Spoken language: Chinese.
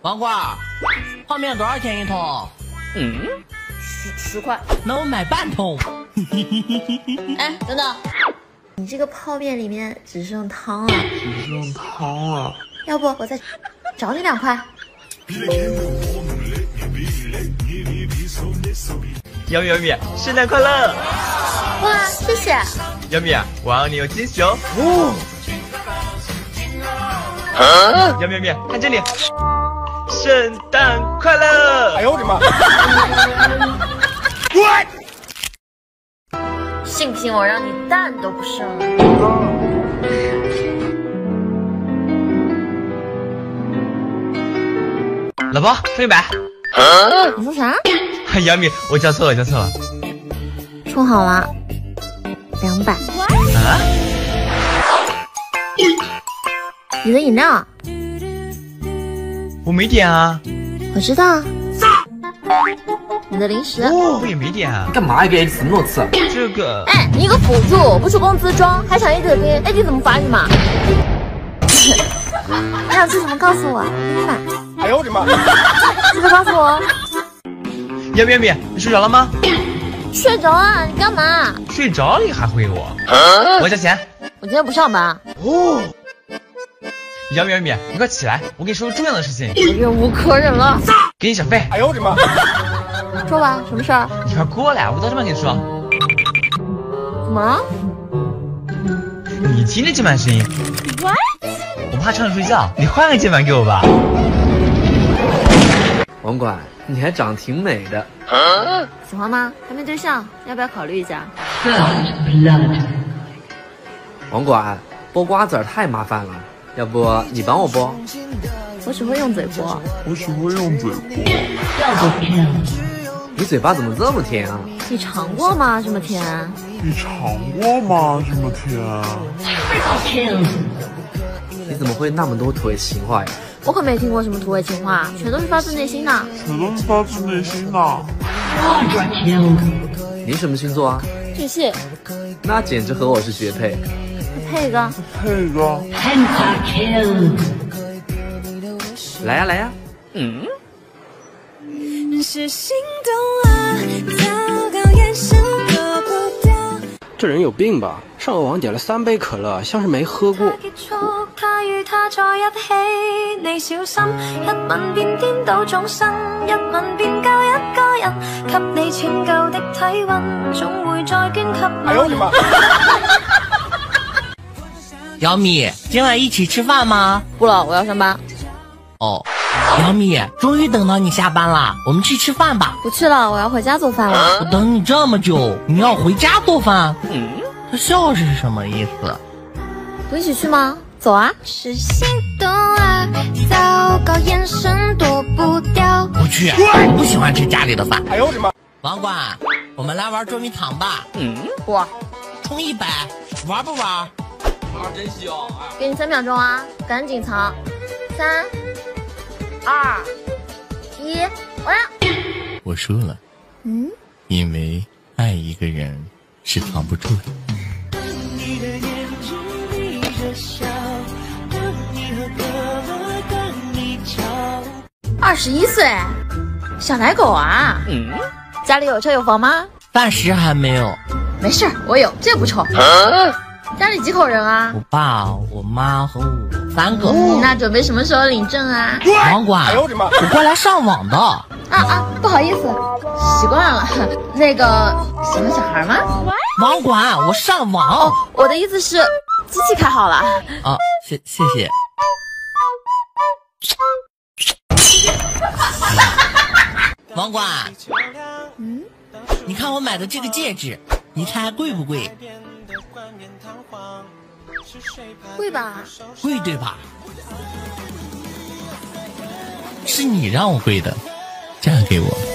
王冠，泡面多少钱一桶 10块。 那我买半桶。 哎，等等，你这个泡面里面只剩汤了。要不我再找你2块？ 姚米，圣诞快乐！ 哇，谢谢。 姚米，我要你有惊喜哦。姚米，看这里，圣诞快乐！哎呦我的妈！ 信不信我让你蛋都不剩了？ 老婆，充100。 你说啥？ 姚米，我叫错了。 充好了，200。 啊？ 你的饮料？ 我没点啊。 我知道。你的零食？ 我也没点啊。 干嘛要给 AD 这么多次？ 这个…… 哎，你一个辅助，不出工资装，还想 AD 的兵 ，AD 怎么发育嘛？你想吃什么？告诉我，给你买。 哎呦我的妈！ 记得告诉我。 姚米，你睡着了吗？ 睡着啊？你干嘛？ 睡着了你还回我？我交钱。 我今天不上班。 姚米，你快起来，我跟你说个重要的事情。 我忍无可忍了。 给你小费。哎呦我的妈！ 说吧，什么事儿？ 你快过来，我到这边跟你说。 怎么了？ 你听着键盘声音。我怕吵你睡觉，你换个键盘给我吧。 网管，你还长挺美的。 喜欢吗？还没对象，要不要考虑一下？ 网管，剥瓜子儿太麻烦了，要不你帮我剥？ 我只会用嘴剥。 你嘴巴怎么这么甜啊？ 你尝过吗？这么甜？ 你怎么会那么多土味情话呀？ 我可没听过什么土味情话，全都是发自内心的。 你什么星座啊？ 巨蟹。 那简直和我是绝配。 配一个。 来呀。 是心动啊，糟糕眼神躲不掉。 这人有病吧？上个网点了3杯可乐，像是没喝过。 他與他在一起，你小心，一吻便顛倒眾生，一吻便救一個人，給你拯救的體溫，總會再捐給某人。 姚米，今晚一起吃饭吗？ 不了，我要上班。 哦，姚米，终于等到你下班了，我们去吃饭吧。 不去了，我要回家做饭了。 我等你这么久，你要回家做饭？他笑是什么意思？ 不一起去吗？走啊！ 是心动啊，糟糕眼神躲不掉。 不去，我不喜欢吃家里的饭。 哎呦我的妈！ 王管，我们来玩捉迷藏吧。 不， 充100，玩不玩？ 真香！ 给你3秒钟啊，赶紧藏。3、2、1，我要。 我输了。因为爱一个人是藏不住的。 21岁，小奶狗啊！家里有车有房吗？ 暂时还没有。 没事，我有，这不愁。家里几口人啊？ 我爸、我妈和我3个。 那准备什么时候领证啊？ 网管，我过来上网的。 不好意思，习惯了。那个喜欢小孩吗？ 网管，我上网。 我的意思是，机器开好了。 谢谢。网管，你看我买的这个戒指，你猜贵不贵？ 贵吧？ 贵对吧？是你让我贵的，嫁给我。